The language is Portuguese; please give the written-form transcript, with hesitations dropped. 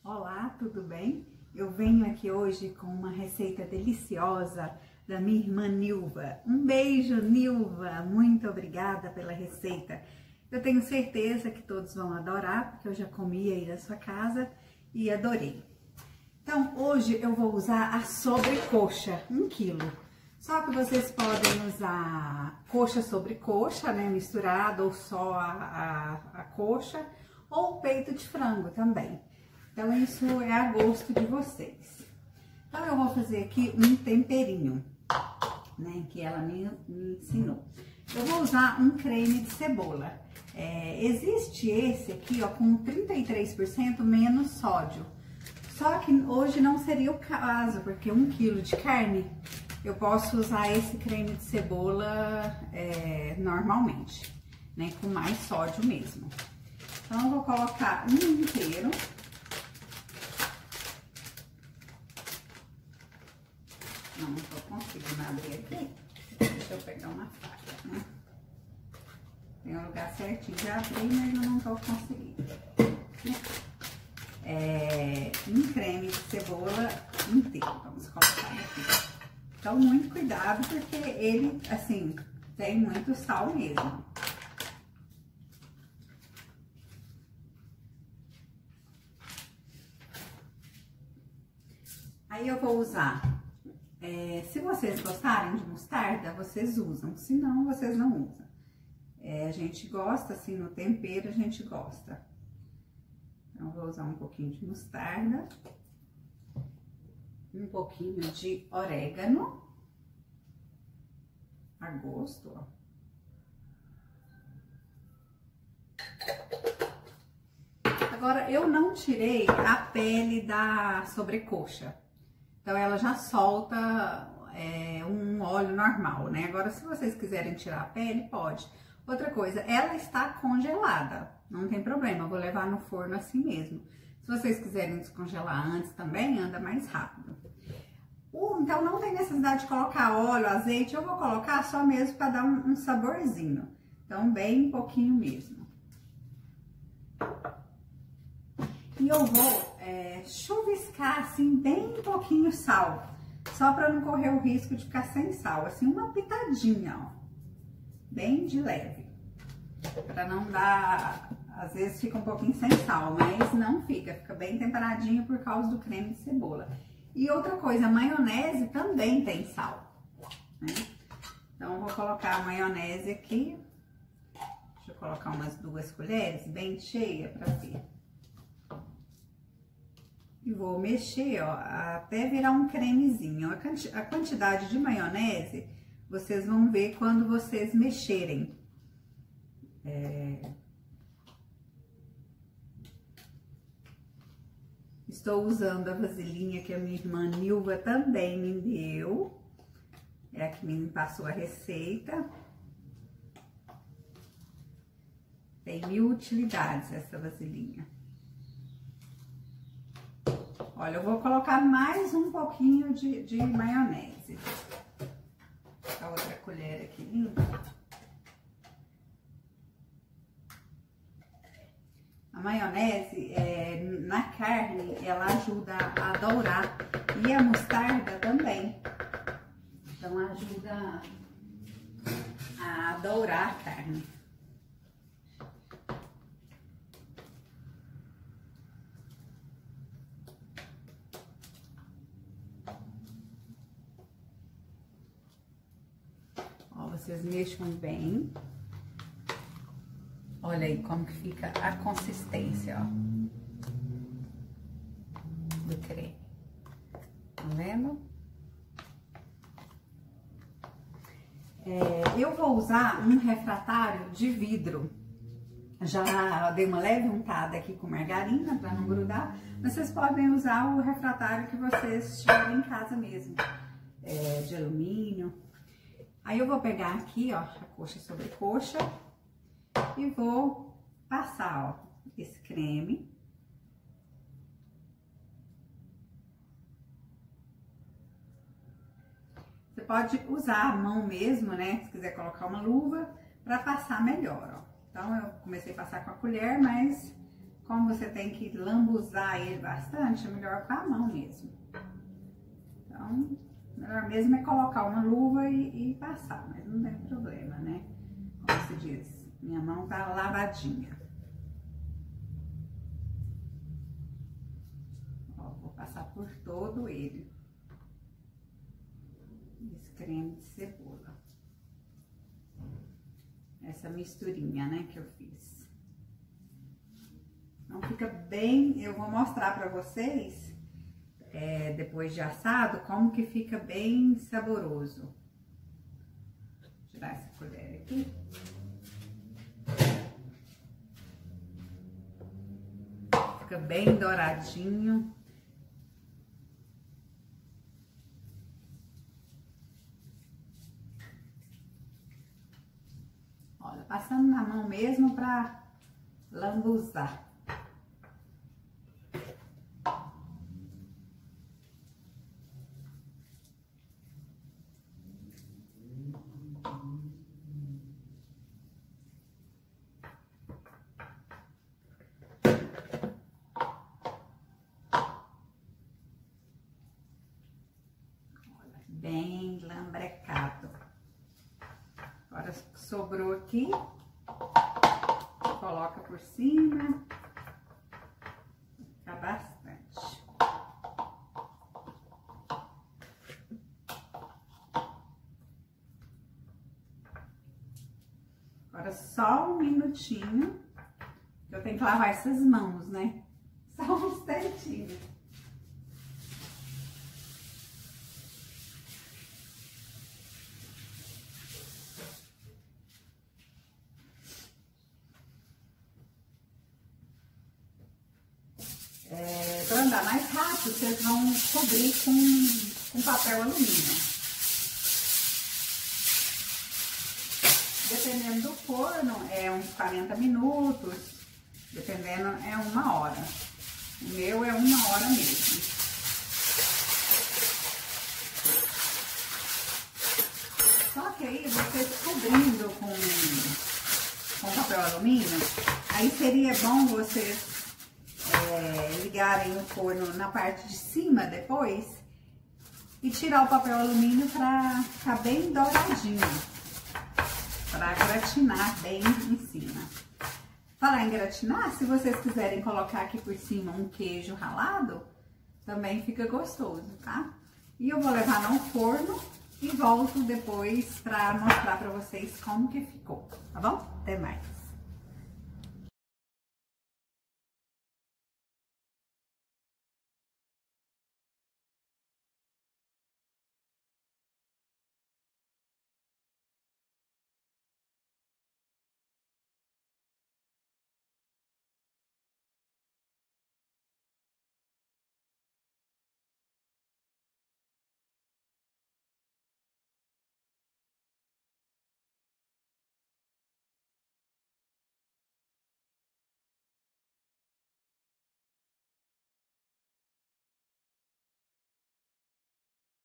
Olá, tudo bem? Eu venho aqui hoje com uma receita deliciosa da minha irmã Nilva. Um beijo, Nilva! Muito obrigada pela receita. Eu tenho certeza que todos vão adorar, porque eu já comi aí na sua casa e adorei. Então, hoje eu vou usar a sobrecoxa, 1 quilo. Só que vocês podem usar coxa sobre coxa, né, misturado, ou só a coxa, ou peito de frango também. Então, isso é a gosto de vocês. Então, eu vou fazer aqui um temperinho, né, que ela me ensinou. Eu vou usar um creme de cebola. Existe esse aqui, ó, com 33% menos sódio. Só que hoje não seria o caso, porque 1 quilo de carne, eu posso usar esse creme de cebola normalmente, né, com mais sódio mesmo. Então, eu vou colocar um inteiro. Não tô conseguindo abrir aqui. Deixa eu pegar uma faca, né? Tem um lugar certinho de abrir, mas eu não tô conseguindo. Um creme de cebola inteiro. Vamos colocar aqui. Então, muito cuidado, porque ele, assim, tem muito sal mesmo. Aí eu vou usar, se vocês gostarem de mostarda, vocês usam, se não, vocês não usam. A gente gosta, assim, no tempero a gente gosta. Então, eu vou usar um pouquinho de mostarda, um pouquinho de orégano, a gosto, ó. Agora, eu não tirei a pele da sobrecoxa. Então, ela já solta um óleo normal, né? Agora, se vocês quiserem tirar a pele, pode. Outra coisa, ela está congelada, não tem problema, eu vou levar no forno assim mesmo. Se vocês quiserem descongelar antes também, anda mais rápido. Então, não tem necessidade de colocar óleo, azeite, eu vou colocar só mesmo para dar um saborzinho. Então, bem pouquinho mesmo. E eu vou chuviscar, assim, bem pouquinho sal. Só para não correr o risco de ficar sem sal. Assim, uma pitadinha, ó. Bem de leve. Para não dar... Às vezes fica um pouquinho sem sal, mas não fica. Fica bem temperadinho por causa do creme de cebola. E outra coisa, a maionese também tem sal, né? Então, eu vou colocar a maionese aqui. Deixa eu colocar umas 2 colheres, bem cheia para ver. E vou mexer, ó, até virar um cremezinho. A quantidade de maionese, vocês vão ver quando vocês mexerem. Estou usando a vasilhinha que a minha irmã Nilva também me deu. É a que me passou a receita. Tem 1000 utilidades essa vasilhinha. Olha, eu vou colocar mais um pouquinho de maionese. A outra colher aqui limpa. A maionese, na carne, ela ajuda a dourar. E a mostarda também. Então, ajuda a dourar a carne. Vocês mexam bem. Olha aí como que fica a consistência, ó, do creme. Tá vendo? Eu vou usar um refratário de vidro. Já dei uma leve untada aqui com margarina para não grudar. Mas vocês podem usar o refratário que vocês tiverem em casa mesmo. De alumínio. Aí, eu vou pegar aqui, ó, a coxa sobre coxa e vou passar, ó, esse creme. Você pode usar a mão mesmo, né, se quiser colocar uma luva, para passar melhor, ó. Então, eu comecei a passar com a colher, mas como você tem que lambuzar ele bastante, é melhor com a mão mesmo. Então, melhor mesmo é colocar uma luva e passar, mas não tem problema, né? Como se diz, minha mão tá lavadinha. Ó, vou passar por todo ele. Esse creme de cebola. Essa misturinha, né, que eu fiz. Então fica bem, eu vou mostrar pra vocês, depois de assado, como que fica bem saboroso. Vou tirar essa colher aqui. Fica bem douradinho. Olha, passando na mão mesmo pra lambuzar. Bem lambrecado. Agora sobrou aqui, coloca por cima, fica bastante. Agora só um minutinho, eu tenho que lavar essas mãos, né? Só um instantinho. Para andar mais rápido, vocês vão cobrir com papel alumínio. Dependendo do forno, é uns 40 minutos, dependendo, é 1 hora. O meu é 1 hora mesmo. Só que aí, vocês cobrindo com papel alumínio, aí seria bom vocês ligarem o forno na parte de cima depois e tirar o papel alumínio para ficar bem douradinho, para gratinar bem em cima. Falar em gratinar, se vocês quiserem colocar aqui por cima um queijo ralado, também fica gostoso, tá? E eu vou levar no forno e volto depois para mostrar para vocês como que ficou, tá bom? Até mais!